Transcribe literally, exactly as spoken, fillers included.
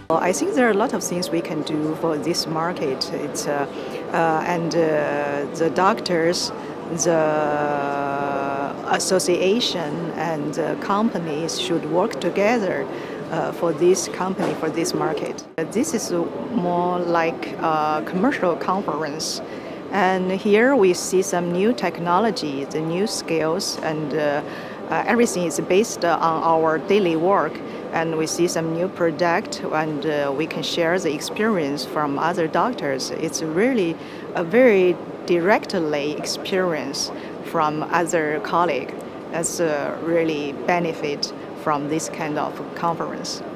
Well, I think there are a lot of things we can do for this market. It's uh, uh, and uh, the doctors, the association, and the companies should work together uh, for this company, for this market. This is more like a commercial conference. And here we see some new technology, the new skills, and uh, uh, everything is based on our daily work. And we see some new product, and uh, we can share the experience from other doctors. It's really a very directly experience from other colleagues. That's uh, really benefit from this kind of conference.